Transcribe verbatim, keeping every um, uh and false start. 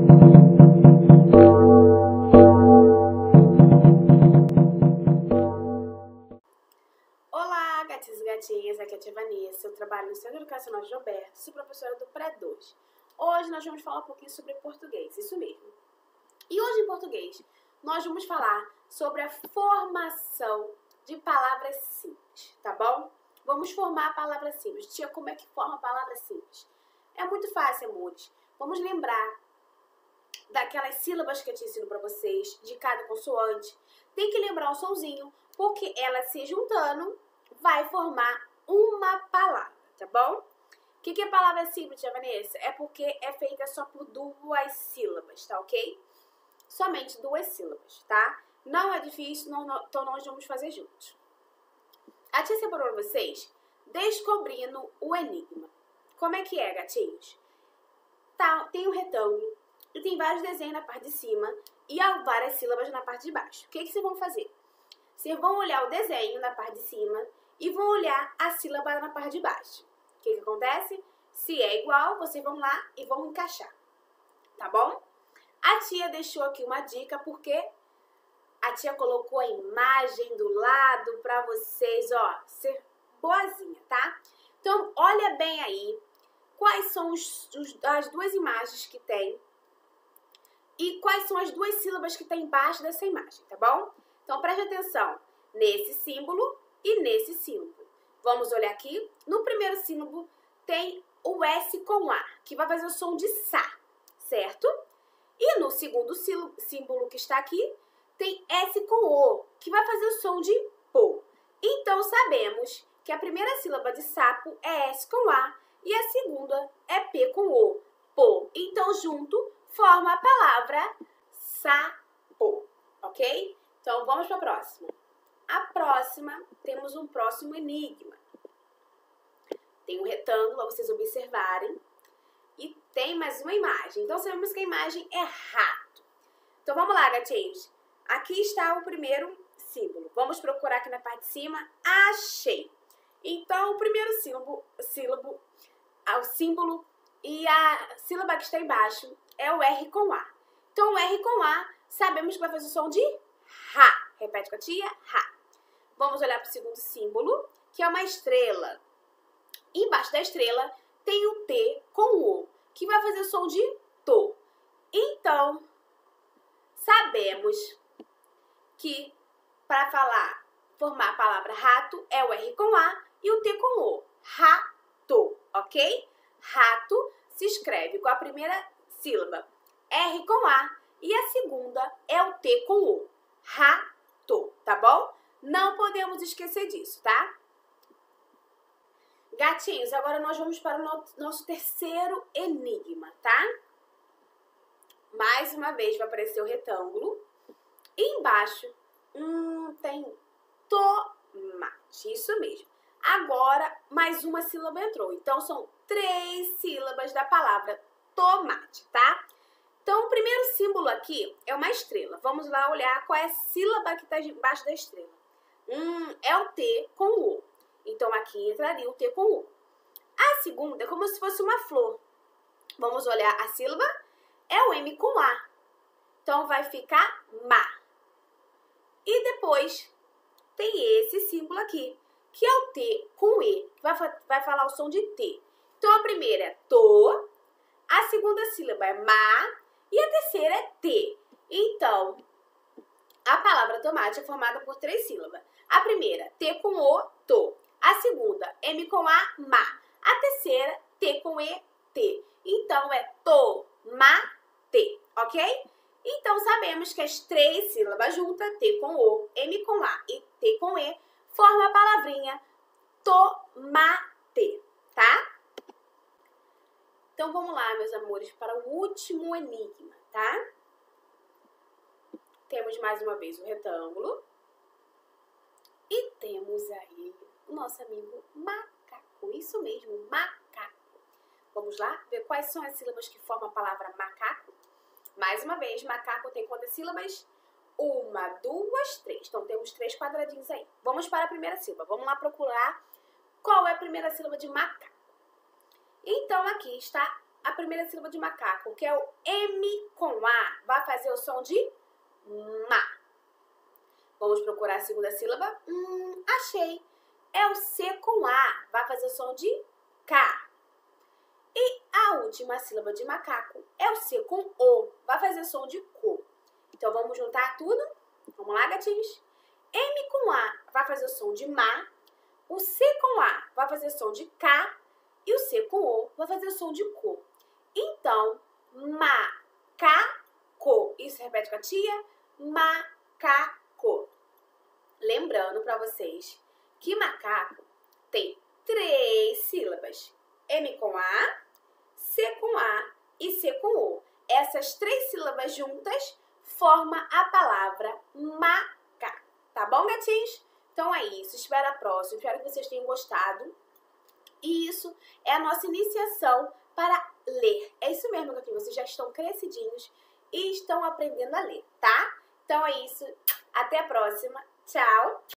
Olá, gatinhos e gatinhas, aqui é a tia Vanessa, eu trabalho no Centro Educacional de Gilberto, sou professora do pré dois. Hoje nós vamos falar um pouquinho sobre português, isso mesmo. E hoje em português nós vamos falar sobre a formação de palavras simples, tá bom? Vamos formar palavras simples. Tia, como é que forma palavras simples? É muito fácil, amores. Vamos lembrar daquelas sílabas que eu te ensino para vocês, de cada consoante. Tem que lembrar o sonzinho, porque ela se juntando vai formar uma palavra, tá bom? O que, que é palavra simples, tia Vanessa? É porque é feita só por duas sílabas, tá ok? Somente duas sílabas, tá? Não é difícil, não, não, então nós vamos fazer juntos. A tia separou para vocês descobrindo o enigma. Como é que é, gatinhos? Tá, tem um retângulo e tem vários desenhos na parte de cima e várias sílabas na parte de baixo. O que, que vocês vão fazer? Vocês vão olhar o desenho na parte de cima e vão olhar a sílaba na parte de baixo. O que, que acontece? Se é igual, vocês vão lá e vão encaixar. Tá bom? A tia deixou aqui uma dica porque a tia colocou a imagem do lado para vocês, ó, ser boazinha, tá? Então, olha bem aí quais são os, os, as duas imagens que tem e quais são as duas sílabas que tem embaixo dessa imagem, tá bom? Então, preste atenção nesse símbolo e nesse símbolo. Vamos olhar aqui. No primeiro símbolo tem o S com A, que vai fazer o som de Sá, certo? E no segundo símbolo que está aqui, tem S com O, que vai fazer o som de Pô. Então, sabemos que a primeira sílaba de sapo é S com A e a segunda é P com O, Pô. Então, junto, forma a palavra sapo, ok? Então, vamos para a próxima. A próxima, temos um próximo enigma. Tem um retângulo, para vocês observarem. E tem mais uma imagem. Então, sabemos que a imagem é rato. Então, vamos lá, gatinhos. Aqui está o primeiro símbolo. Vamos procurar aqui na parte de cima. Achei. Então, o primeiro símbolo, sílabo, o símbolo e a sílaba que está embaixo é o R com A. Então, o R com A, sabemos que vai fazer o som de Rá. Repete com a tia, Rá. Vamos olhar para o segundo símbolo, que é uma estrela. Embaixo da estrela tem o T com O, que vai fazer o som de Tô. Então, sabemos que para falar, formar a palavra rato é o R com A e o T com O. Rato, ok? Rato se escreve com a primeira sílaba R com A e a segunda é o T com O. Rato, tá bom? Não podemos esquecer disso, tá? Gatinhos, agora nós vamos para o nosso terceiro enigma, tá? Mais uma vez vai aparecer o retângulo. E embaixo hum, tem tomate, isso mesmo. Agora, mais uma sílaba entrou. Então, são três sílabas da palavra tomate, tá? Então, o primeiro símbolo aqui é uma estrela. Vamos lá olhar qual é a sílaba que está embaixo da estrela. Hum, é o T com O. Então, aqui entraria o T com O. A segunda é como se fosse uma flor. Vamos olhar a sílaba. É o M com A. Então, vai ficar má. E depois tem esse símbolo aqui, que é o T com E. Vai, vai falar o som de T. Então, a primeira é to. A segunda sílaba é má. E a terceira é T. Então, a palavra tomate é formada por três sílabas. A primeira, T com O, to. A segunda, M com A, má. A terceira, T com E, T. Então, é tomate, ok? Então, sabemos que as três sílabas juntas, T com O, M com A e T com E, formam a palavrinha tomate, tá? Então, vamos lá, meus amores, para o último enigma, tá? Temos mais uma vez o retângulo. E temos aí o nosso amigo macaco. Isso mesmo, macaco. Vamos lá ver quais são as sílabas que formam a palavra macaco? Mais uma vez, macaco tem quantas sílabas? Uma, duas, três. Então, temos três quadradinhos aí. Vamos para a primeira sílaba. Vamos lá procurar qual é a primeira sílaba de macaco. Então, aqui está a primeira sílaba de macaco, que é o M com A, vai fazer o som de ma. Vamos procurar a segunda sílaba? Hum, achei. É o C com A, vai fazer o som de K. E a última sílaba de macaco é o C com O, vai fazer o som de co. Então vamos juntar tudo? Vamos lá, gatinhos? M com A vai fazer o som de ma, o C com A vai fazer o som de K e o C com O vai fazer o som de co. Então, macaco. Isso repete com a tia? Macaco. Lembrando para vocês que macaco tem três sílabas. M com A, C com A e C com O. Essas três sílabas juntas formam a palavra macaco. Tá bom, gatinhos? Então é isso. Espero a próxima. Espero que vocês tenham gostado. E isso é a nossa iniciação para ler. É isso mesmo, gatinhos. Vocês já estão crescidinhos e estão aprendendo a ler, tá? Então é isso. Até a próxima. Tchau!